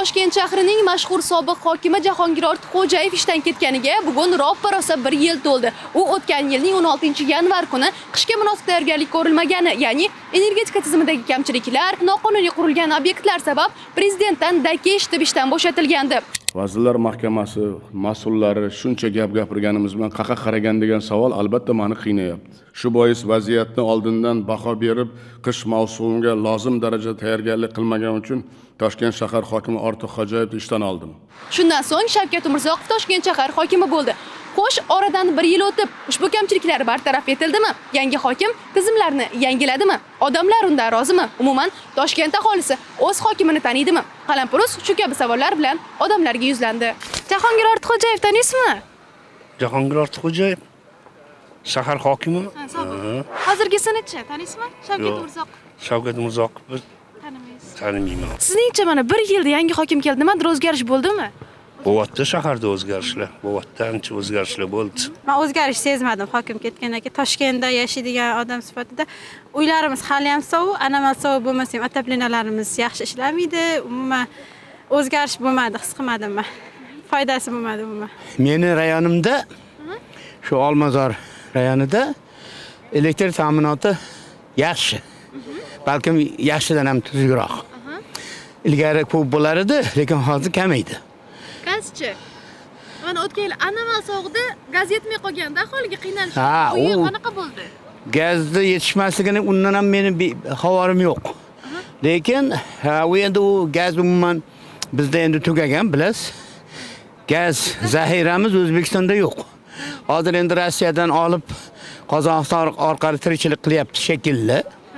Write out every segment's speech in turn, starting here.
Toshkent shahrining mashhur sobiq hokimi Jahongir Ortiqxo'jayev ishdan ketganiga bugun roppa-rosa 1 yil to'ldi. U o'tgan yilning 16-yanvar kuni qishga munosib tayyorgarlik ko'rilmagani, ya'ni energetika tizimidagi kamchiliklar, noqonuniy qurilgan obyektlar sabab prezidentdan daka eshitib ishdan bo'shatilgandi. Vazirlar Mahkamasi mas'ullari shuncha gap gapirganimiz bilan qaqa qaragan degan savol albatta meni qiynayapti. Shu bois vaziyatni oldindan baho berib, qish mavsumiga lozim darajada tayyorgarlik qilmagan uchun Toshkent shahar hokimi Ortiqxo'jayevni ishdan oldim. Shundan so'ng Shavkat Umurzoqov Toshkent shahar hokimi bo'ldi. Xo'sh, oradan 1 yil o'tib, ushbu kamchiliklar bartaraf etildi-mi? Yangi hokim tizimlarni yangiladimi? Odamlar undan rozimi? Umuman, Toshkent aholisi o'z hokimini taniydimi? Qalampurus shu kabi savollar bilan odamlarga yuzlandi. Jahongir Ortiqxo'jayev taniysizmi? Jahongir Ortiqxo'jayev shahar hokimi. Hozirgisini-chi taniysizmi? Shavkat Umurzoqov. Shavkat Umurzoqov tanimayman. Sizningcha mana 1 yilda yangi hokim keldi, nimadir o'zgarish bo'ldimi? Bo'vatda shaharda o'zgarishlar, bo'vatda ancha o'zgarishlar bo'ldi. Men o'zgarish sezmadim hokim ketgandan keyin. Toshkentda yashaydigan odam sifatida uylarimiz hali ham sovuq, anamal sovuq bo'lmasa ham otoplenalarimiz yaxshi ishlamaydi. Umuman o'zgarish bo'lmadi, his qilmadim men. Foydasi bo'lmadi umuman. Meni rayonimda, shu Olmazor rayonida elektr ta'minoti yaxshi. Balkim yaxshidan ham tuzukroq. Ilgari ko'p bo'lar edi, lekin hozir kamaydi. Gazchi. Mana o'tgan yil anomal sovuqda gaz yetmay qolganda aholiga qiynalish. U qanaqa bo'ldi? Gazni yetishmasligini undan ham meni xabarim yo'q. Lekin u endi u gaz umuman bizda endi tugagan, bilasiz. Gaz zaxiramiz O'zbekistonda yo'q. Hozir endi Rossiyadan olib Qozog'iston orqali tirikchilik qilyapti shekilli.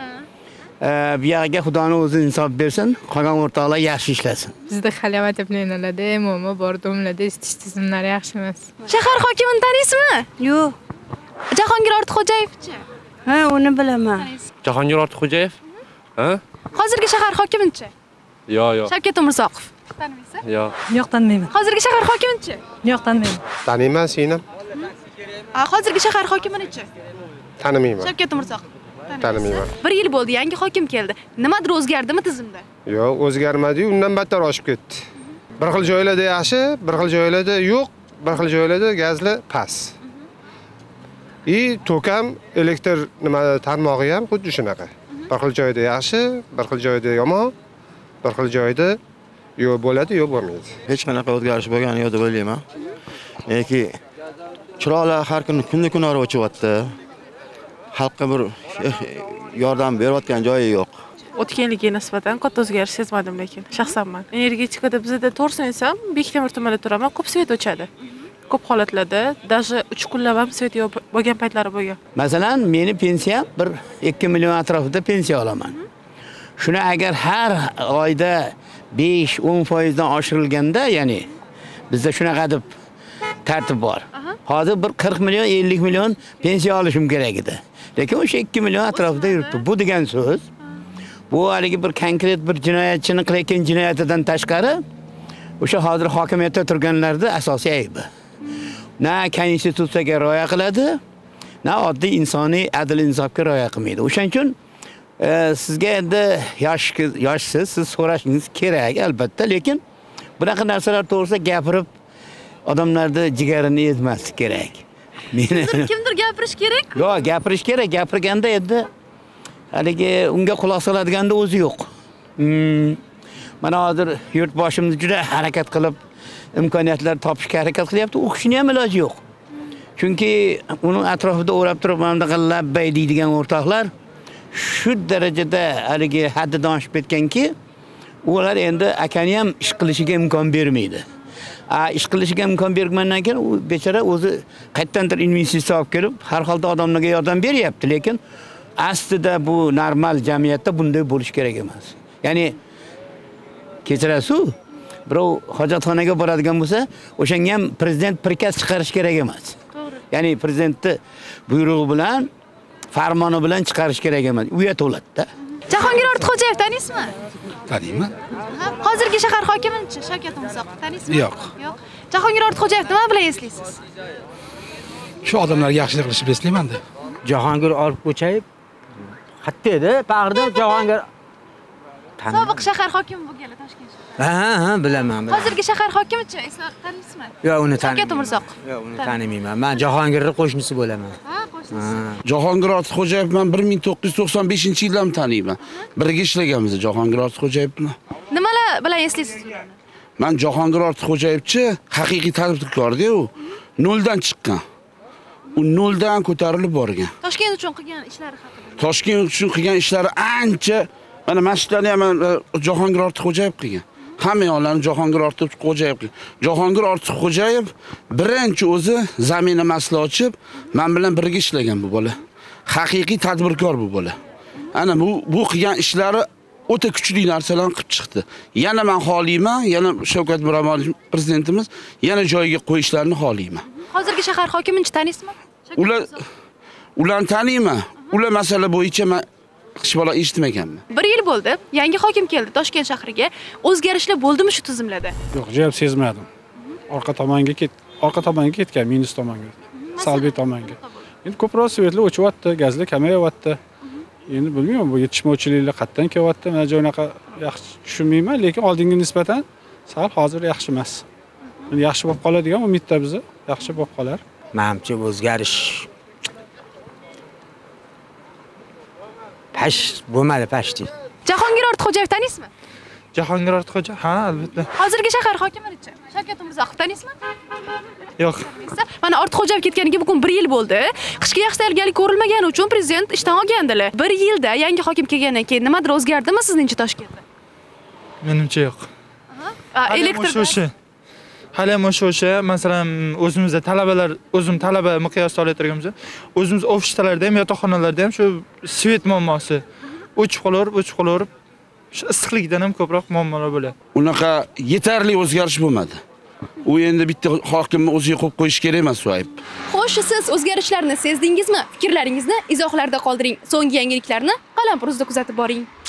Bu yerga Xudoning o'zi insof bersin, qolgan o'rtoqlar yaxshi ishlasin. Bizda hali ham otoplenalarda muammo bor, domlarda isitish tizimlari yaxshi emas. Shahar hokimini taniysizmi? Yo'q. Jahongir Ortiqxo'jayevchi? Ha, uni bilaman. Jahongir Ortiqxo'jayev? Ha? Hozirgi shahar hokimichi? Yo'q. Shavkat Umurzoqov. Tanimaysiz? Yo'q. Yo'q, tanmayman. Hozirgi shahar hokimichi? Yo'q, tanmayman. Taniyman seni. Hozirgi shahar hokiminichi? Tanimayman. Shavkat Umurzoqov. Tanimayman. 1 yil bo'ldi, yangi hokim keldi. Nimadir o'zgardimi tizimda? Yo'q, o'zgarmadi-yu, undan battar oshib ketdi. Bir xil joylarda yaxshi, bir xil joylarda yo'q, bir xil joylarda gazli past. To'kam elektr tarmog'i ham xuddi shunaqa. Bir xil joyda yaxshi, bir xil joyda yomon, bir xil joyda yo'q bo'ladi, yo'q bo'lmaydi. Hech qanaqa o'zgarish bo'lgani yo'q deb o'ylayman. Yoki chiroqlar har kun o'chyapti. Xalqqa bir yordam berayotgan joyi yo'q. O'tgan yilga nisbatan katta o'zgarish sezmadim lekin shaxsan men. Energetikada bizda to'g'risini aytsam, Bektemir tumanida turaman, ko'p svet o'chadi. Ko'p holatlarda даже 3 kunlab ham svet yo'q bo'lgan paytlari bo'lgan. Masalan, meni pensiyam 1-2 million atrofida pensiya olaman. Shuni agar har oyda 5-10% dan oshirilganda, ya'ni bizda shunaqa deb tartib bor. Hozir bir 40 million, 50 million pensiya olishim kerak edi. Lekin o'sha 2 million atrofida yuribdi. Bu degan so'z, bu haligi bir konkret bir jinoyatchini qilayotgan jinoyatidan tashqari, o'sha hozir hokimiyatda turganlarda asosiy aybi. Na konstitutsiyaga rioya qiladi, na oddiy insoniy adil insofga rioya qilmaydi. O'shaning uchun sizga endi yoshsiz, siz so'rashingiz kerak albatta, lekin bunaqa narsalar to'g'risida gapirib odamlarda jigarini ezmaslik kerak. Kimdir gapirish kerak? Yo'q, gapirish kerak. Gapirganda endi haligi unga quloq soladiganda o'zi yo'q. Mana hozir yurtboshimiz juda harakat qilib imkoniyatlar topishga harakat qilyapti. U kishini ham iloji yo'q. Chunki uning atrofida o'rab turib mana labbay deydigan o'rtoqlar shu darajada haligi haddidan oshib ketganki, ular endi akani ham ish qilishiga imkon bermaydi. Ish qilishiga imkon bergandan keyin u bechora o'zi qayerdandir investitsiya olib kelib, har holda odamlarga yordam beryapti, lekin aslida bu normal jamiyatda bunday bo'lish kerak emas. Ya'ni kechirasiz, birov hojatxonaga boradigan bo'lsa, o'shanga ham prezident prikaz chiqarish kerak emas. To'g'ri. Ya'ni prezidentni buyrug'i bilan, farmoni bilan chiqarish kerak emas. Uyat bo'ladi-da. Jahongir Ortiqxo'jayev taniysizmi? Taniyman. Hozirgi shahar hokimichi Shavkat Umurzoqov taniysizmi? Yo'q. Yo'q. Jahongir Ortiqxo'jayev nima bilan eslaysiz? Shu odamlarga yaxshilik qilishni eslayman-da. Jahongir Ortiqxo'jayev qatta edi, bag'rida Jahongir Sobiq shahar hokimi bo'lganlar Toshkent shahar. Ha, bilaman. Hozirgi shahar hokimichi Iso taniysizmi? Yo'q, uni Shavkat Umurzoqov. Yo'q, uni tanimayman. Men Jahongirning qo'shnisi bo'laman. Ha, qo'shnisi. Jahongir Ortiqxo'jayev men 1995-yildan taniyman. Birga ishlaganmiz Jahongir Ortiqxo'jayev bilan. Nimalar bilan eslaysiz ularni? Men Jahongir Ortiqxo'jayevchi haqiqiy tadbirkor-da u. Noldan chiqqan. U noldan ko'tarilib borgan. Toshkent uchun qilgan ishlari haqida. Toshkent uchun qilgan ishlari ancha, mana masjidlarni ham Jahongir Ortiqxo'jayev qilgan. Hamma yo'llarni Jahongir Ortiqxo'jayev qilgan. Jahongir Ortiqxo'jayev birinchi o'zi zamina masla ochib, men bilan birga ishlagan bu bola. Haqiqiy tadbirkor bu bola. Ana bu qilgan ishlari o'ta kuchli narsalarni qilib chiqdi. Yana men xohlayman, yana Shavkat Miromonovich prezidentimiz yana joyiga qo'yishlarini xohlayman. Hozirgi shahar hokimini taniysizmi? Ularni taniyman. Ular masala bo'yicha men hech bola eshitmaganman. 1 yil bo'ldi. Yangi hokim keldi Toshkent shahriga. O'zgarishlar bo'ldimi shu tizimlarda? Yo'q, javob sezmadim. Orqa tomonga ketgan, minus tomonga. Salbiy tomonga. Endi ko'proq svetlar o'chyapti, gazlar kamayyapti. Endi bilmayman, bu yetishmovchiliklar qayerdan kelyapti. Men joynaqa yaxshi tushunmayman, lekin oldinga nisbatan sal hozir yaxshi emas. Endi yaxshi bo'lib qoladigan umidda bizni yaxshi bo'lib qolar. Menimcha o'zgarish bo'lmadi pashti. Jahongir Ortiqxo'jayev taniysizmi? Jahongir Ortiqxo'jayev, ha, albatta. Hozirgi shahar hokimichi Shavkat Umurzoqov taniysizmi? Yo'q. Mana Ortiqxo'jayev ketganiga bugun 1 yil bo'ldi. Qishki yaxshi tayyorgarlik ko'rilmagani uchun prezident ishdan olgandilar. 1 yilda yangi hokim kelgandan keyin nimadir o'zgardimi sizningcha Toshkentda? Menimcha yo'q. Elektr Hali ham o'sha, masalan, o'zimizda talabalar, o'zim talaba miqyosida olayotganimizda, o'zimiz ofislarda ham, yotoqxonalarda ham shu svet muammosi o'chib qolaverib, shu issiqlikdan ham ko'proq muammolar bo'ladi. Unaqa yetarli o'zgarish bo'lmadi. U endi bitta hokimni o'ziga qo'yib qo'yish kerak emas u ayb. Xo'sh, siz o'zgarishlarni sezdingizmi? Fikrlaringizni izohlarda qoldiring. So'nggi yangiliklarni Qalampir uzda kuzatib boring.